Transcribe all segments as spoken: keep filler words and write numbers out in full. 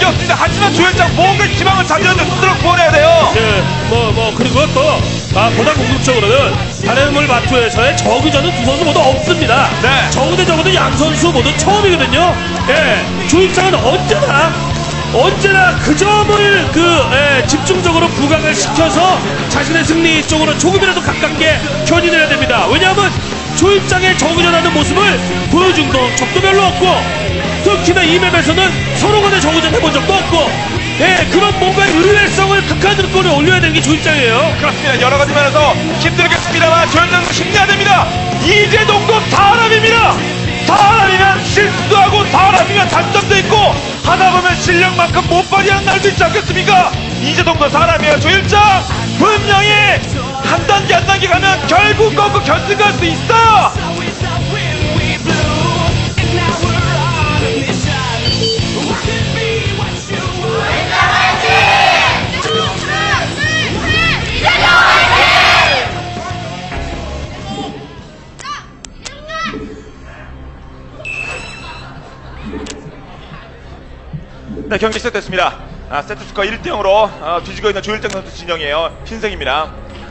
없습니다. 하지만 조일장 목을 지방을 자주는데 스스로 구원해야 돼요. 네, 뭐, 뭐, 그리고 또, 아, 보다 궁극적으로는, 바람을 마투에서의 저그전은 두 선수 모두 없습니다. 네. 저그 대 저그는 양 선수 모두 처음이거든요. 예, 조일장은 언제나, 언제나 그 점을 그, 예, 집중적으로 부각을 시켜서 자신의 승리 쪽으로 조금이라도 가깝게 견인을 해야 됩니다. 왜냐하면, 조일장의 저그전하는 모습을 보여준 거 적도 별로 없고, 특히나 이 맵에서는 서로 간에 저그전 해본 적도 없고, 예, 그런 뭔가 의외성을 극한으로 올려야 되는 게 조일장이에요. 그렇습니다. 여러 가지 면에서 힘들겠습니다만 조일장도 힘내야 됩니다. 이재동도 사람입니다. 사람이면 실수도 하고 사람이면 단점도 있고 하다 보면 실력만큼 못 발휘하는 날도 있지 않겠습니까? 이재동도 사람이에요. 조일장 분명히 한 단계 한 단계 가면 결국 거꾸 결승 갈 수 있어요. 네, 경기 시작됐습니다. 아, 세트스코어 일 대 영으로 아, 뒤지고 있는 조일장 선수 진영이에요. 흰색입니다.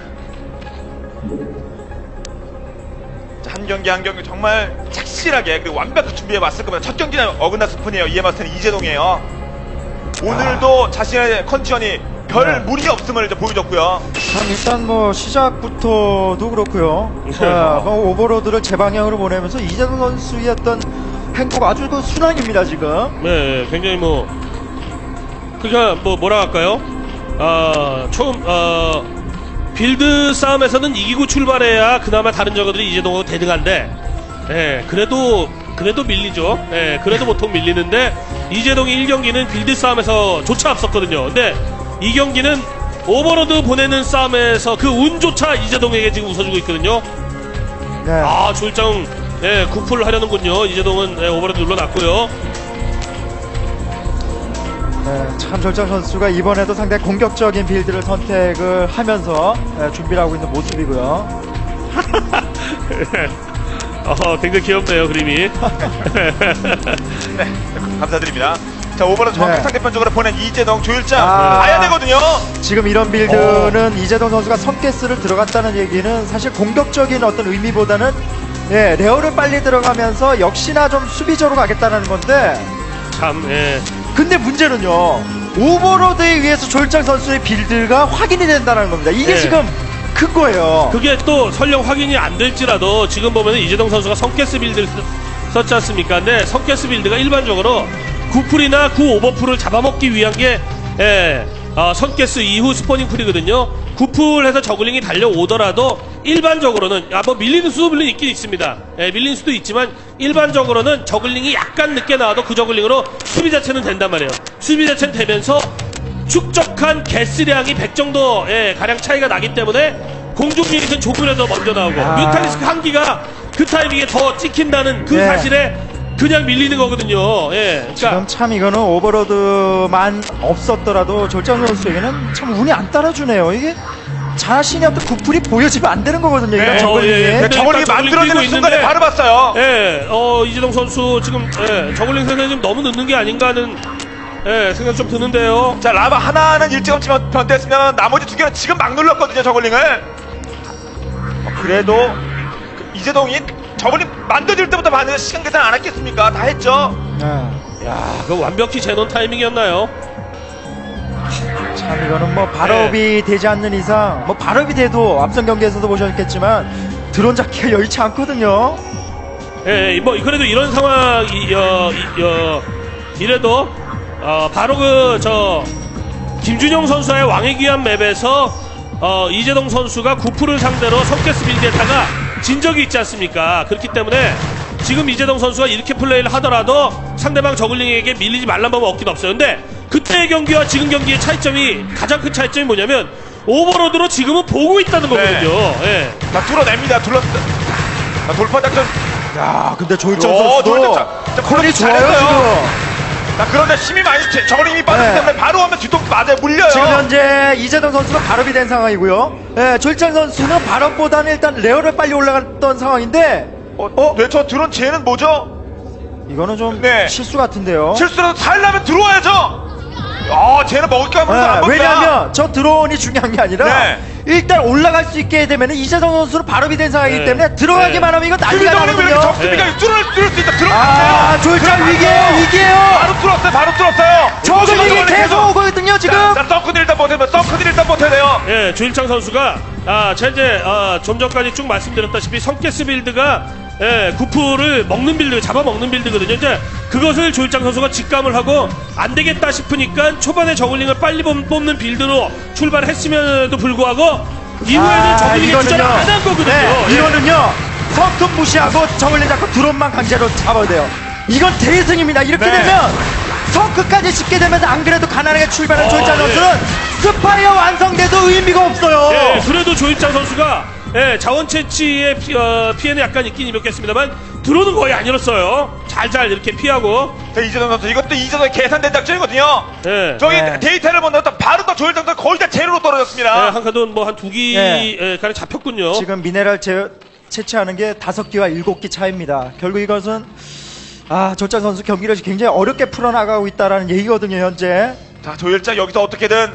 자, 한 경기 한 경기 정말 착실하게 그리고 완벽하게 준비해왔을 겁니다. 첫 경기는 어긋났을 뿐이에요. 이에 맞서는 이재동이에요. 오늘도 아... 자신의 컨디션이 별 네. 무리 없음을 이제 보여줬고요. 참 일단 뭐 시작부터도 그렇고요. 자, 뭐 오버로드를 제 방향으로 보내면서 이재동 선수의 어떤 행보가 아주 그 순항입니다 지금. 네, 굉장히 뭐 그러니까 뭐 뭐라 할까요? 아 처음 어 빌드 싸움에서는 이기고 출발해야 그나마 다른 저거들이 이재동하고 대등한데, 예, 그래도 그래도 밀리죠. 예, 그래도 보통 밀리는데 이재동이 일 경기는 빌드 싸움에서 조차 앞섰거든요. 근데 이 경기는 오버로드 보내는 싸움에서 그 운조차 이재동에게 지금 웃어주고 있거든요. 네. 아 조일장 네, 구풀을 하려는군요. 이재동은 네, 오버로드 눌러놨고요. 네, 참 조일장 선수가 이번에도 상당히 공격적인 빌드를 선택을 하면서 네, 준비를 하고 있는 모습이고요. 어, 굉장히 귀엽네요, 그림이. 네, 감사드립니다. 자, 오버로드 정확히 네. 상대편 쪽으로 보낸 이재동, 조일장 아, 봐야 되거든요. 지금 이런 빌드는 오. 이재동 선수가 선캐스를 들어갔다는 얘기는 사실 공격적인 어떤 의미보다는 예, 레어를 빨리 들어가면서 역시나 좀 수비적으로 가겠다는 건데 참, 예. 근데 문제는요, 오버로드에 의해서 조일장 선수의 빌드가 확인이 된다는 겁니다. 이게 예. 지금 큰 거예요. 그게 또 설령 확인이 안 될지라도 지금 보면 이재동 선수가 성캐스 빌드를 썼지 않습니까? 근데 성캐스 빌드가 일반적으로 구풀이나 구 오버풀을 잡아먹기 위한 게 예, 어, 선캐스 이후 스포닝 풀이거든요. 구풀해서 저글링이 달려오더라도 일반적으로는 아, 뭐 밀리는 수도 물론 있긴 있습니다. 예, 밀리는 수도 있지만 일반적으로는 저글링이 약간 늦게 나와도 그 저글링으로 수비 자체는 된단 말이에요. 수비 자체는 되면서 축적한 개수량이 백 정도 예, 가량 차이가 나기 때문에 공중 유닛은 조금이라도 먼저 나오고 아... 뮤탈리스크 한 기가 그 타이밍에 더 찍힌다는 그 네. 사실에 그냥 밀리는 거거든요. 예. 그러니까 지금 참 이거는 오버로드만 없었더라도 조일장 선수에게는 참 운이 안 따라주네요. 이게 자신의 어떤 구풀이 보여지면 안 되는 거거든요. 네. 저글링이. 어, 예, 예. 저글링이 만들어지는 순간에 바로 봤어요. 예. 어, 이재동 선수 지금 예, 저글링 생각이 좀 너무 늦는 게 아닌가 하는 예, 생각 좀 드는데요. 자, 라바 하나는 일찌감치 변태했으면 나머지 두 개는 지금 막 눌렀거든요, 저글링을. 어, 그래도 그 이재동이 저글링 만들어질 때부터 봤는데 시간 계산 안 했겠습니까? 다 했죠. 네. 야, 그 완벽히 제논 타이밍이었나요? 참 이거는 뭐 발업이 네. 되지 않는 이상, 뭐 발업이 돼도 앞선 경기에서도 보셨겠지만 드론 잡기가 여의치 않거든요. 예, 뭐 그래도 이런 상황이 어, 어, 이래도 어, 바로 그 저 김준영 선수의 왕의 귀한 맵에서 어, 이재동 선수가 구풀을 상대로 성캐스 빌드에다가 진 적이 있지 않습니까? 그렇기 때문에 지금 이재동 선수가 이렇게 플레이를 하더라도 상대방 저글링에게 밀리지 말란 법은 없긴 없어요. 근데 그때의 경기와 지금 경기의 차이점이 가장 큰 차이점이 뭐냐면 오버로드로 지금은 보고 있다는 거거든요. 네. 예. 자, 뚫어냅니다. 둘러 자, 돌파 작전. 야, 근데 조일장 선수도 컬이 좋아요 지금. 자, 그런데 힘이 많이 저글링이 빠졌기 네. 때문에 바로 하면 뒤통 맞아요. 물려요. 지금 현재 이재동 선수가 발업이 된 상황이고요. 네, 조일장 선수는 발업보다는 일단 레어를 빨리 올라갔던 상황인데 어? 어? 네, 저 드론 쟤는 뭐죠? 이거는 좀 네. 실수 같은데요. 실수라도 살려면 들어와야죠. 아, 쟤는 먹을 게 없는 네, 안 먹다. 왜냐하면 저 드론이 중요한 게 아니라 네. 일단 올라갈 수 있게 되면 이재동 선수는 발업이 된 상황이기 네. 때문에 들어가기만 네. 하면 이거 난리가 수비적으로 왜 이렇게 나거든요. 적수비가 네. 뚫을 뚫을 수 있다. 아, 들어갔어요. 졸장 위기에요, 위기에요. 바로 뚫었어요. 바로 뚫었어요. 저글링이 계속 오거든요, 지금. 자, 자, 덩크들 일단 못해면 덩크들 일단 못해야 돼요. 예, 조일장 선수가 아, 제가 이제 아, 좀 전까지 쭉 말씀드렸다시피 성캐스 빌드가 예, 구프를 먹는 빌드, 잡아먹는 빌드거든요. 이제 그것을 조일장 선수가 직감을 하고 안 되겠다 싶으니까 초반에 저글링을 빨리 뽑- 뽑는 빌드로 출발했음에도 불구하고 이후에는 아, 저글링의 투자를 안 한 거거든요. 네, 예. 이거는요, 성큼 무시하고 저글링 잡고 드론만 강제로 잡아야 돼요. 이건 대승입니다. 이렇게 네. 되면 성크까지 짓게 되면서 안 그래도 가난하게 출발한 어, 조일장 예. 선수는 스파이어 완성돼도 의미가 없어요. 예, 그래도 조일장 선수가 예, 자원 채취의 피, 어, 피해는 약간 있긴 입었겠습니다만 드론은 거의 안 잃었어요. 잘잘 이렇게 피하고. 자, 이재동 선수 이것도 이재동의 계산된 작전이거든요. 예. 저기 네. 데이터를 못 넣었다 바로 또 조일장 선수 거의 다 제로로 예, 떨어졌습니다. 한 카드는 뭐 한 두 기 네. 예, 가량 잡혔군요. 지금 미네랄 제, 채취하는 게 다섯 기와 일곱 기 차입니다. 결국 이것은 아, 조일장 선수 경기를 굉장히 어렵게 풀어나가고 있다라는 얘기거든요, 현재. 자, 조일장 여기서 어떻게든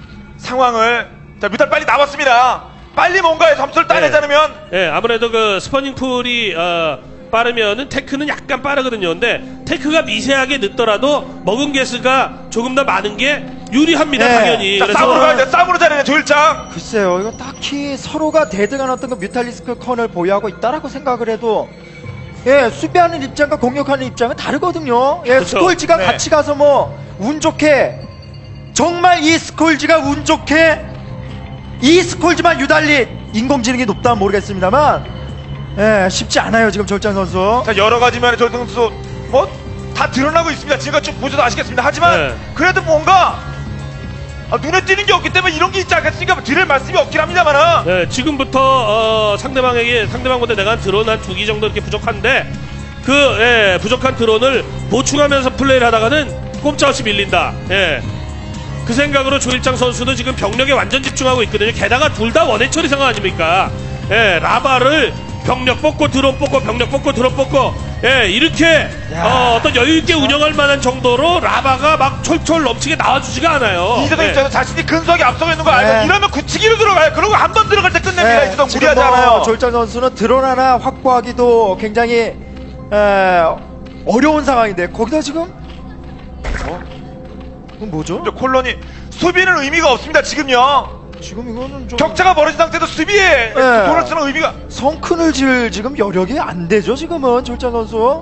상황을 자, 뮤탈 빨리 나왔습니다. 빨리 뭔가의 점수를 따내지 네. 않으면 예, 아무래도 그 스퍼닝 풀이 어, 빠르면은 테크는 약간 빠르거든요. 근데 테크가 미세하게 늦더라도 먹은 개수가 조금 더 많은 게 유리합니다, 네. 당연히. 자, 싸움으로 가야 돼. 싸움으로 잘해야 돼, 조일장. 글쎄요, 이거 딱히 서로가 대등한 어떤 그 뮤탈리스크 컨을 보유하고 있다라고 생각을 해도 예, 수비하는 입장과 공격하는 입장은 다르거든요. 예, 그렇죠. 스콜지가 네. 같이 가서 뭐 운 좋게 정말 이 스콜지가 운 좋게 이 스콜지만 유달리 인공지능이 높다면 모르겠습니다만 예, 쉽지 않아요 지금 졸장 선수. 자, 여러 가지 면에 조일장 선수 뭐 다 드러나고 있습니다. 지금까지 쭉 보셔도 아시겠습니다. 하지만 네. 그래도 뭔가 아, 눈에 띄는 게 없기 때문에 이런 게 있지 않겠습니까? 드릴 말씀이 없긴 합니다만은. 예, 지금부터 어, 상대방에게 상대방보다 내가 드론 한 두 기 정도 이렇게 부족한데 그 예, 부족한 드론을 보충하면서 플레이를 하다가는 꼼짝없이 밀린다. 예. 그 생각으로 조일장 선수도 지금 병력에 완전 집중하고 있거든요. 게다가 둘 다 원해 처리 상황 아닙니까? 예, 라바를 병력 뽑고 드론 뽑고 병력 뽑고 드론 뽑고 예, 이렇게 어, 어떤 여유 있게 운영할 만한 정도로 라바가 막 철철 넘치게 나와주지가 않아요. 이재동 예. 입장에서 자신이 근소하게 앞서고 있는 거 알고 네. 이러면 굳히기로 들어가요. 그리고 한 번 들어갈 때 끝냅니다. 네, 이재동 지금 무리하지 뭐 않아요. 졸장 선수는 드론 하나 확보하기도 굉장히 에, 어려운 상황인데 거기다 지금 어? 이건 뭐죠? 저 콜론이 수비는 의미가 없습니다. 지금요. 지금 이거는 좀 격차가 벌어진 상태에서 수비에 돈을 쓰는 의미가 성큰을 지을 지금 여력이 안 되죠 지금은 졸장 선수.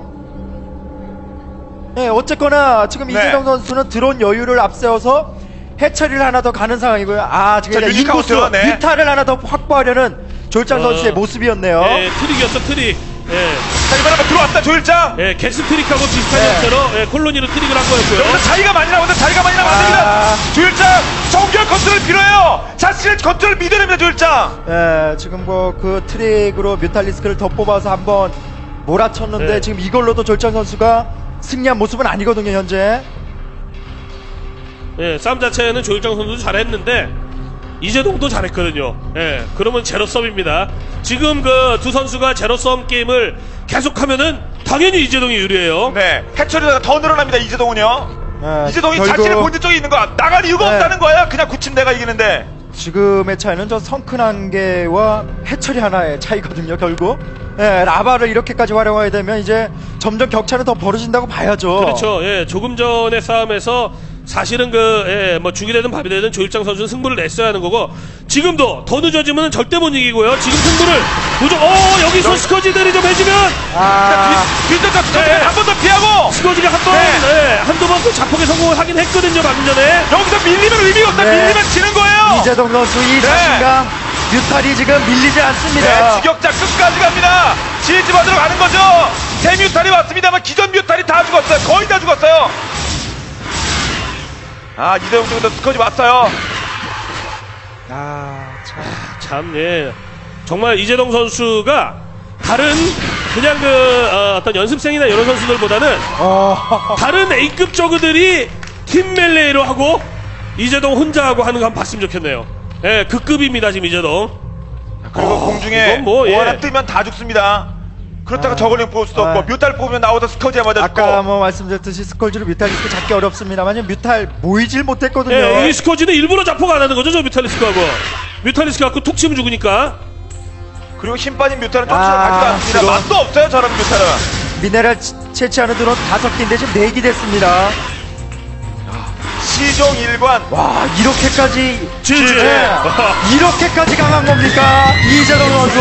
네, 어쨌거나 지금 네. 이재동 선수는 드론 여유를 앞세워서 해처리를 하나 더 가는 상황이고요. 아 지금 자, 이제 유닛 인구수 카운트, 네. 뮤타를 하나 더 확보하려는 졸장 어. 선수의 모습이었네요. 예, 트릭이었어 트릭. 예. 자, 이번에 한번 들어왔다 조일장. 예, 게스 트릭하고 비슷한 네. 형태로 예, 콜로니로 트릭을 한 거였고요. 여기서 자기가 많이 나오는데 자기가 많이 나면 안 됩니다. 아. 조일장 정결 컨트롤 필요해요. 자신의 컨트롤 믿어야 됩니다. 조일장. 예, 지금 뭐 그 트릭으로 뮤탈리스크를 더 뽑아서 한번 몰아쳤는데 네. 지금 이걸로도 졸장 선수가 승리한 모습은 아니거든요 현재. 예, 싸움 자체는 조일장 선수도 잘했는데 이재동도 잘했거든요. 예, 그러면 제로섬입니다. 지금 그 두 선수가 제로섬 게임을 계속하면은 당연히 이재동이 유리해요. 네, 해처리가 더 늘어납니다. 이재동은요. 예, 이재동이 결국 자신의 본질 쪽에 있는 거 나갈 이유가 네. 없다는 거야. 그냥 굳히면 내가 이기는데. 지금의 차이는 저 성큰 한 개와 해처리 하나의 차이거든요 결국. 예, 라바를 이렇게까지 활용하게 되면 이제 점점 격차는 더 벌어진다고 봐야죠. 그렇죠. 예, 조금 전의 싸움에서 사실은 그, 예, 뭐 죽이 되든 밥이 되든 조일장 선수는 승부를 냈어야 하는 거고 지금도 더 늦어지면 절대 못 이기고요. 지금 승부를 무조건 어 여기서 스커지들이 좀 해주면 아, 뒷전자 네. 한 번 더 피하고 스커지가 한번 네. 예, 한두 번 또 자폭에 성공을 하긴 했거든요 방금 전에. 여기서 밀리면 의미가 없다. 네. 밀리면 지는 거예요. 이재동 선수 이 자신감 뮤탈이 지금 밀리지 않습니다. 네, 추격자 끝까지 갑니다. 지지 받으러 가는 거죠. 새 뮤탈이 왔습니다만 기존 뮤탈이 다 죽었어요. 거의 다 죽었어요. 아, 이재용 쪽도 스커지 왔어요. 아, 참. 참, 예. 정말 이재동 선수가 다른 그냥 그 어, 어떤 연습생이나 이런 선수들보다는 어, 다른 A급 저그들이 팀 멜레이로 하고 이재동 혼자 하고 하는 거 한번 봤으면 좋겠네요. 예, 그 급입니다 지금 이재동. 그리고 어, 공중에 이건 뭐, 예. 뭐 하나 뜨면 다 죽습니다. 그렇다가 아. 저글링 뽑을 수도 없고 아. 뮤탈 뽑으면 나오다 스커지에 맞아 죽고. 아까 뭐 말씀드렸듯이 스콜지로 뮤탈리스크 잡기 어렵습니다만 뮤탈 모이질 못했거든요. 예, 이 스커지는 일부러 자포가 안 하는 거죠, 저 뮤탈리스크하고. 뮤탈리스크 갖고 툭 치면 죽으니까. 그리고 힘 빠진 뮤탈은 좀 아, 가지도 않습니다. 그거. 맛도 없어요 저런 뮤탈은. 미네랄 치- 채취하는 드론 다섯 개인데 지금 네 개 됐습니다. 시종 일관. 와 이렇게까지 지지. 네. 이렇게까지 강한 겁니까 이재동 선수?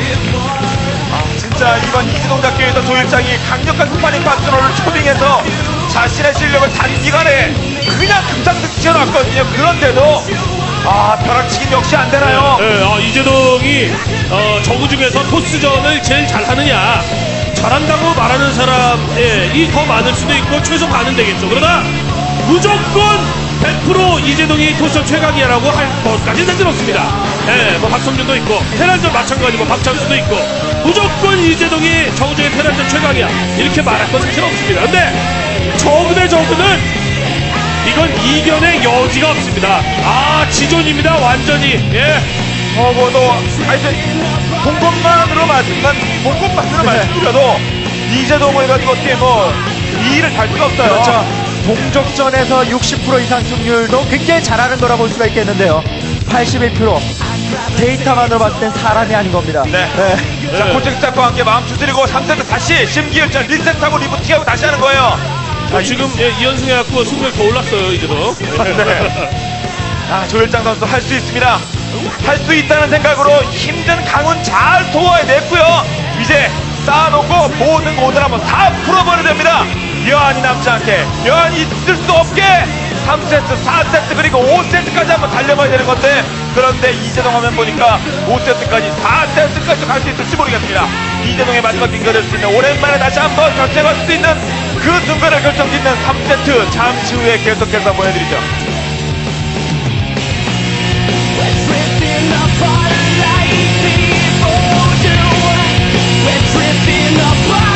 진짜 이번 이재동 작전에서 조일장이 강력한 스파링 파트너를 초빙해서 자신의 실력을 단기간에 그냥 금상득 놨거든요. 그런데도 아 벼락치기 역시 안 되나요? 예, 어, 이재동이 어, 저그 중에서 토스전을 제일 잘하느냐 잘한다고 말하는 사람이 더 많을 수도 있고 최소 반은 되겠죠. 그러나 무조건 백 퍼센트 이재동이 토스전 최강이야라고 할 것까지는 되진 없습니다. 예, 뭐 박성준도 있고 테란전 마찬가지고 박찬수도 있고 무조건 이재동이 저그 중에 테란전 최강이야 이렇게 말할 것은 필요 없습니다. 근데 저그 대 저그는 이건 이견의 여지가 없습니다. 아 지존입니다 완전히. 예. 어, 뭐, 너, 하여튼, 본 것만으로 말씀만, 본 것만으로 말씀드려도, 이재동을 가지고 어떻게 뭐, 이 일을 달 수가 없어요. 그렇죠. 동족전에서 육십 퍼센트 이상 승률도 굉장히 잘하는 거라 볼 수가 있겠는데요. 팔십일 퍼센트 데이터만으로 봤을 땐 사람이 아닌 겁니다. 네. 네. 자, 코칭작과 함께 마음 두드리고, 삼 세트 다시 심기일전 리셋하고 리부팅하고 다시 하는 거예요. 아, 지금 예, 이 연승 해갖고 승률 더 올랐어요 이제도. 네. 아, 조일장 선수 할 수 있습니다. 할 수 있다는 생각으로 힘든 강운 잘 소화해냈고요. 이제 쌓아놓고 모든 모든 한번 다 풀어버려야 됩니다. 여한이 남지 않게, 여한이 있을 수 없게 삼 세트, 사 세트 그리고 오 세트까지 한번 달려봐야 되는 건데, 그런데 이재동 화면 보니까 오 세트까지, 사 세트까지 갈 수 있을지 모르겠습니다. 이재동의 마지막 빙가 될 수 있는, 오랜만에 다시 한번 결정할 수 있는 그 순간을 결정짓는 삼 세트 잠시 후에 계속해서 보여드리죠. Drifting apart like people do. We're drifting apart.